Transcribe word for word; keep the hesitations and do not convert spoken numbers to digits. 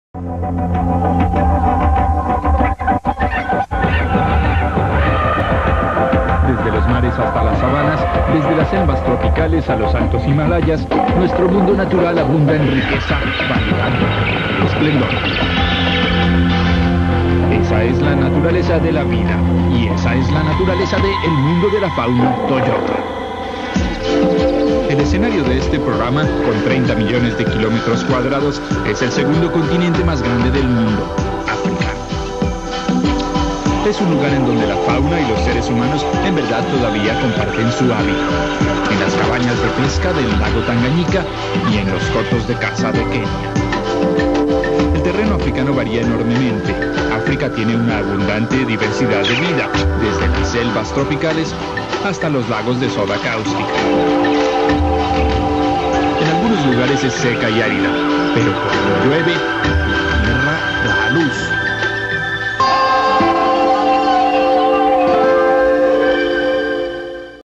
Desde los mares hasta las sabanas, desde las selvas tropicales a los altos Himalayas, nuestro mundo natural abunda en riqueza, variedad y esplendor. Esa es la naturaleza de la vida, y esa es la naturaleza del mundo de la fauna Toyota. El escenario de este programa, con treinta millones de kilómetros cuadrados, es el segundo continente más grande del mundo, África. Es un lugar en donde la fauna y los seres humanos en verdad todavía comparten su hábitat. En las cabañas de pesca del lago Tanganyika y en los cotos de caza de Kenia. El terreno africano varía enormemente. África tiene una abundante diversidad de vida, desde las selvas tropicales hasta los lagos de soda cáustica. En algunos lugares es seca y árida, pero cuando llueve, la tierra da a luz.